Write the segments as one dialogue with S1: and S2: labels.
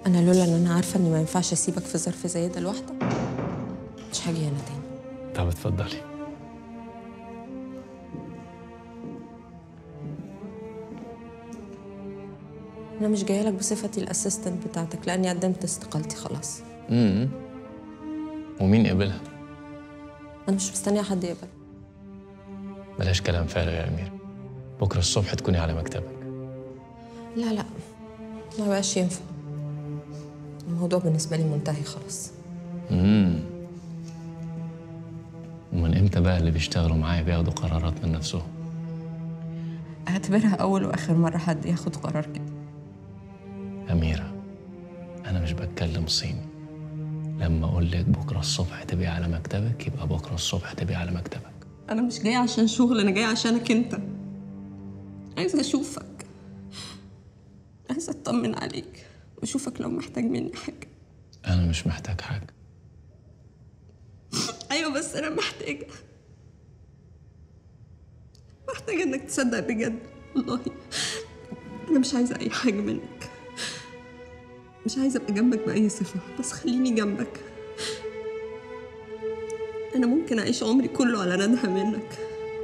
S1: انا لولا ان انا عارفه اني ما ينفعش اسيبك في ظرف زي ده لوحدك مش هاجي هنا تاني.
S2: طب اتفضلي.
S1: انا مش جايه لك بصفتي الاسيستنت بتاعتك لاني قدمت استقالتي خلاص.
S2: ومين قبلها؟
S1: انا مش مستنيه حد يقبل.
S2: بلاش كلام فارغ يا أمير، بكرة الصبح تكوني على مكتبك.
S1: لا لا، ما بقاش ينفع، الموضوع بالنسبه لي منتهي خلاص.
S2: ومن امتى بقى اللي بيشتغلوا معايا بياخدوا قرارات من نفسهم؟
S1: اعتبرها اول واخر مره حد ياخد قرار كده.
S2: أميرة، أنا مش بتكلم صيني. لما أقول لك بكرة الصبح تبقي على مكتبك يبقى بكرة الصبح تبقي على مكتبك.
S1: انا مش جايه عشان شغل، انا جايه عشانك انت. عايزه اشوفك، عايزه اطمن عليك واشوفك لو محتاج مني حاجه.
S2: أنا مش محتاج حاجة.
S1: ايوه بس انا محتاجه انك تصدق بجد والله. انا مش عايزه اي حاجه منك، مش عايزه ابقى جنبك باي صفه، بس خليني جنبك. انا ممكن اعيش عمري كله على ندهه منك.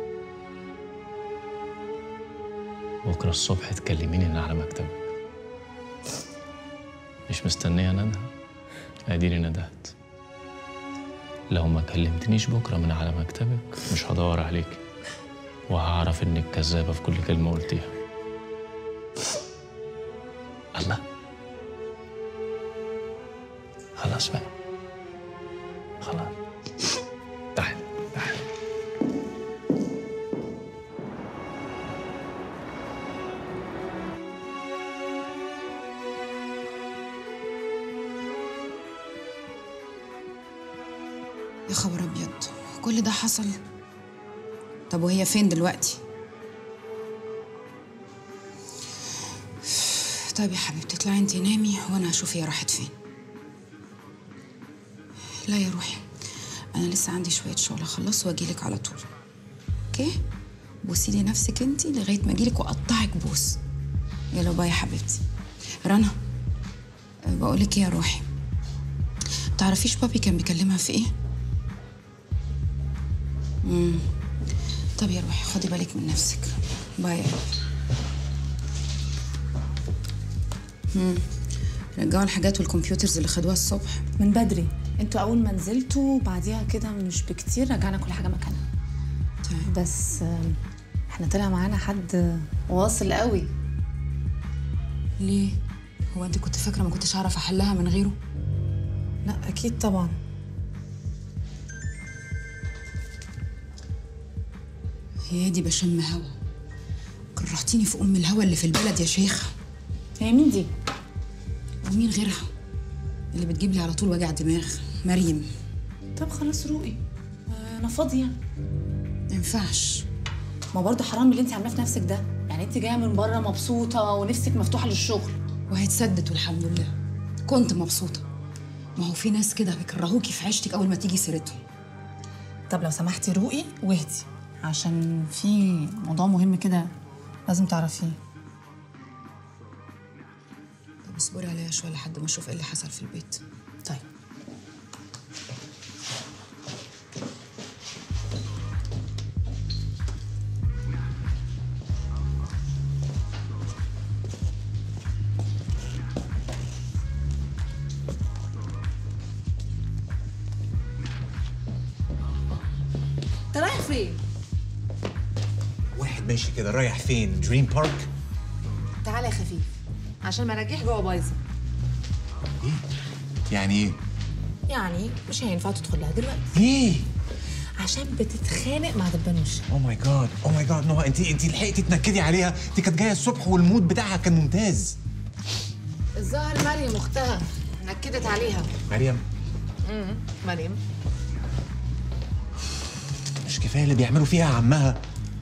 S2: بكرة الصبح تكلميني أنا على مكتبك. مش مستنية ندهة؟ أديني ندهت. لو ما كلمتنيش بكرة من على مكتبك مش هدور عليك، وهعرف إنك كذابة في كل كلمة قلتيها. الله، خلاص بقى، خلاص. تعال تعال.
S3: يا خبر ابيض، كل ده حصل؟ طب وهي فين دلوقتي؟ طيب يا حبيبتي اطلعي انتي نامي وانا هشوف هي راحت فين. لا يا روحي، انا لسه عندي شويه شغل اخلص واجيلك على طول. اوكي؟ بوسي لي نفسك انتي لغايه ما اجيلك واقطعك بوس. يلا باي يا حبيبتي. رنا، بقولك ايه يا روحي، تعرفيش بابي كان بيكلمها في ايه؟ طب يا روحي خدي بالك من نفسك. باي. رجعوا الحاجات والكمبيوترز اللي خدوها الصبح
S4: من بدري. انتوا اول ما نزلتوا بعديها كده مش بكتير رجعنا كل حاجه مكانها.
S3: طيب.
S4: بس احنا طلع معانا حد واصل قوي.
S3: ليه؟ هو انت كنت فاكره ما كنتش هعرف احلها من غيره؟
S4: لا اكيد طبعا.
S3: يا دي بشم هوا، كرهتيني في ام الهوا اللي في البلد يا شيخه.
S4: هي مين دي؟
S3: ومين غيرها اللي بتجيب لي على طول وجع دماغ؟ مريم.
S4: طب خلاص روقي، انا فاضيه.
S3: ما ينفعش.
S4: ما برضه حرام اللي انت عاملاه في نفسك ده، يعني انت جايه من بره مبسوطه ونفسك مفتوحه للشغل.
S3: وهيتسدد والحمد لله. كنت مبسوطه، ما هو في ناس كده بيكرهوكي في عيشتك اول ما تيجي سيرتهم.
S4: طب لو سمحتي روقي واهدي، عشان في موضوع مهم كده لازم تعرفيه.
S3: طب اصبري عليا شويه لحد ما اشوف ايه اللي حصل في البيت.
S4: طيب.
S5: انت رايح فين؟
S6: واحد ماشي كده رايح فين؟ دريم بارك؟
S5: تعالى يا خفيف عشان مراجيح جوه بايظه.
S6: ايه؟ يعني ايه؟
S5: يعني مش هينفع تدخل لها دلوقتي.
S6: ليه؟
S5: عشان بتتخانق مع دبانوش.
S6: اوه ماي جاد، اوه ماي جاد، نهى انت لحقتي تنكدي عليها؟ دي كانت جايه الصبح والمود بتاعها كان ممتاز.
S5: الظاهر مريم اختها نكدت عليها.
S6: مريم؟
S5: مريم
S6: مش كفايه اللي بيعملوا فيها عمها؟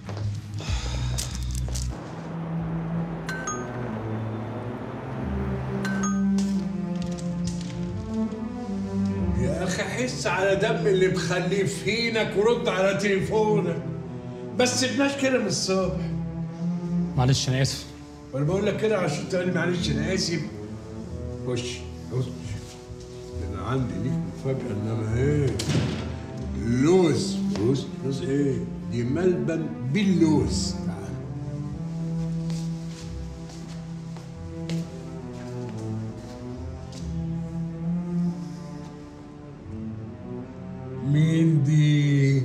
S7: يا اخي حس على دم اللي مخليه في حينك ورد على تليفونك. بس سيبناش كده من الصبح.
S2: معلش أنا آسف.
S7: وانا بقول لك كده عشان تقول لي معلش انا اسف. خش. بص انا عندي ليك مفاجأة، انما ايه؟ لوز. بص لوز ايه؟ دي ملبن باللوز. تعال. مين دي؟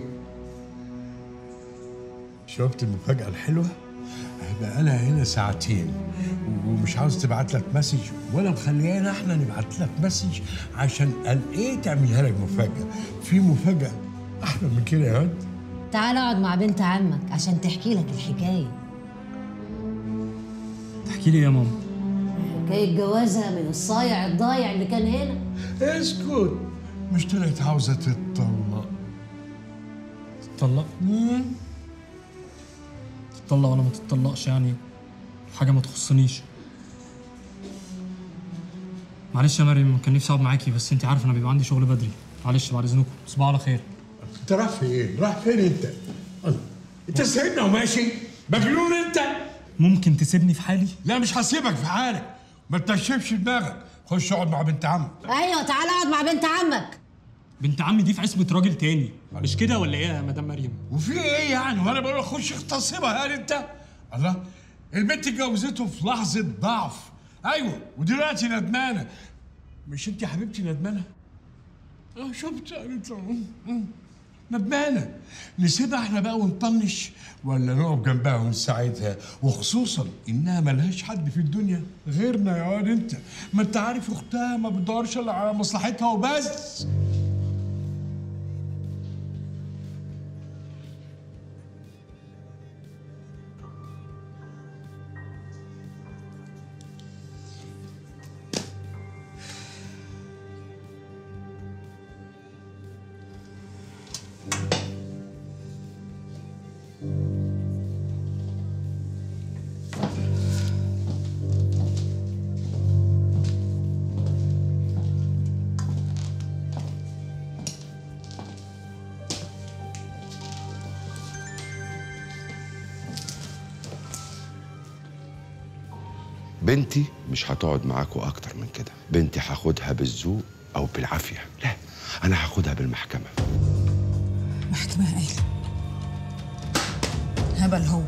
S7: شفت المفاجأة الحلوة؟ بقى لها هنا ساعتين ومش عاوز تبعت لك مسج ولا مخليانا احنا نبعت لك مسج عشان قال ايه تعملها لك مفاجأة. في مفاجأة احلى من كده يا واد؟
S8: تعال اقعد مع بنت عمك عشان تحكي لك الحكاية.
S9: تحكي لي يا ماما.
S8: حكاية جوازها من الصايع الضايع اللي كان هنا.
S7: اسكت، مش طلعت عاوزة تتطلق؟
S9: تتطلق؟ تتطلق ولا ما تتطلقش يعني حاجة ما تخصنيش. معلش يا مريم، كان نفسي اقعد معاكي بس انت عارفه انا بيبقى عندي شغل بدري. معلش بعد اذنكم، تصبحوا على خير.
S7: انت رايح فين؟ رايح فين انت؟ انت سايبنا وماشي؟ مجنون انت؟
S9: ممكن تسيبني في حالي؟
S7: لا مش هسيبك في حالك، ما تنشفش دماغك. خش اقعد مع بنت عمك.
S8: ايوه تعال اقعد مع بنت عمك.
S9: بنت عمي دي في عصمة راجل تاني، مش كده ولا ايه يا مدام مريم؟
S7: وفي ايه يعني؟ وانا بقول لك خش اغتصبها هل انت؟ الله، البنت اتجوزته في لحظة ضعف. ايوه ودلوقتي ندمانة. مش انت يا حبيبتي ندمانة؟ شفت قالت ندمانة. نسيبها احنا بقى ونطنش ولا نقف جنبها ونساعدها؟ وخصوصا انها ملهاش حد في الدنيا غيرنا يا واد انت. ما انت عارف اختها ما بتدورش الا على مصلحتها وبس.
S10: بنتي مش هتقعد معاكوا اكتر من كده. بنتي هاخدها بالذوق او بالعافيه. لا، انا هاخدها بالمحكمه.
S3: محكمة قايلة هبل هو.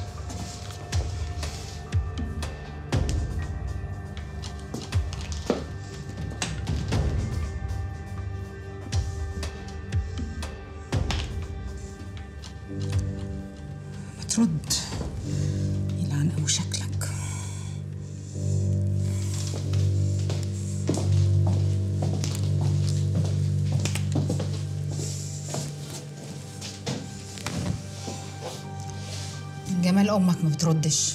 S3: ما ترد يلعن أبو شكلك. جمال أمك ما بتردش.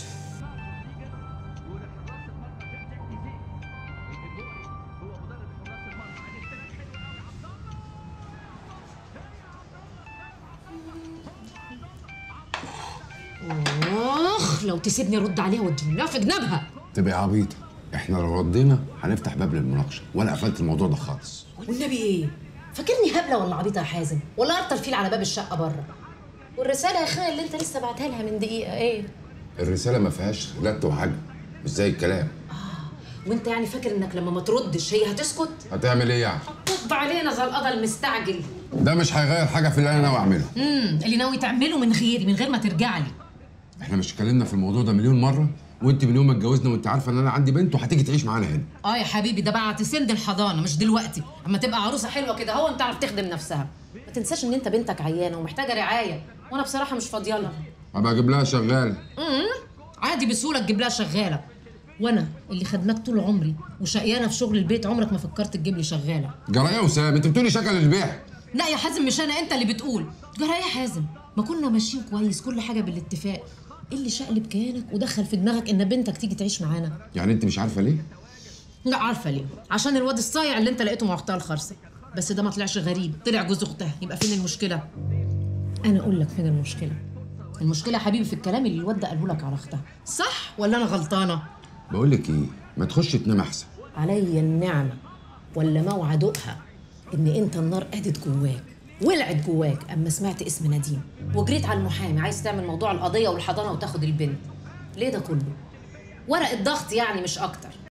S8: لو تسيبني ارد عليها واديها في جنابها.
S10: تبقى عبيطه، احنا لو ردينا هنفتح باب للمناقشه، وانا قفلت الموضوع ده خالص.
S8: والنبي ايه؟ فاكرني هبله ولا عبيطه يا حازم؟ ولا ارطل فيل على باب الشقه بره؟ والرساله يا اخويا اللي انت لسه بعتها لها من دقيقه ايه؟
S10: الرساله ما فيهاش لت وحاجه، مش زي الكلام.
S8: وانت يعني فاكر انك لما ما تردش هي هتسكت؟
S10: هتعمل ايه يعني؟
S8: هتطب علينا زي القضا المستعجل.
S10: ده مش هيغير حاجه في اللي انا ناوي اعمله.
S8: اللي ناوي تعمله من غير ما ترجع لي.
S10: احنا مش اتكلمنا في الموضوع ده مليون مره، وانت من يوم ما اتجوزنا وانت عارفه ان انا عندي بنت وهتيجي تعيش معانا هنا.
S8: يا حبيبي، ده بقى هتسند الحضانه مش دلوقتي، اما تبقى عروسه حلوه كده هو انت تعرف تخدم نفسها. ما تنساش ان انت بنتك عيانه ومحتاجه رعايه، وانا بصراحه مش فاضيه لها.
S10: هبقى اجيب لها شغاله.
S8: عادي بسهوله تجيب لها شغاله. وانا اللي خدماك طول عمري وشقيانه في شغل البيت، عمرك ما فكرت تجيب لي شغاله.
S10: جرايه يا وسام، انت بتقولي شكل البيع.
S8: لا يا حازم، مش انا، انت اللي بتقول. جرايه يا حازم، ما كنا ماشيين كويس كل حاجه بالاتفاق. ايه اللي شقلب كيانك ودخل في دماغك ان بنتك تيجي تعيش معانا؟
S10: يعني انت مش عارفه ليه؟
S8: لا عارفه ليه، عشان الواد الصايع اللي انت لقيته مع اختها الخرصه. بس ده ما طلعش غريب، طلع جوز اختها. يبقى فين المشكله؟ انا اقول لك فين المشكله. المشكله يا حبيبي في الكلام اللي الواد ده قاله لك على اختها، صح ولا انا غلطانه؟
S10: بقول لك ايه، ما تخش تنام احسن.
S8: عليا النعمه ولا موعدها ان انت النار قادت جواك ولعت جواك اما سمعت اسم نديم وجريت على المحامي عايز تعمل موضوع القضيه والحضانه وتاخد البنت. ليه ده كله؟ ورقه ضغط يعني مش اكتر.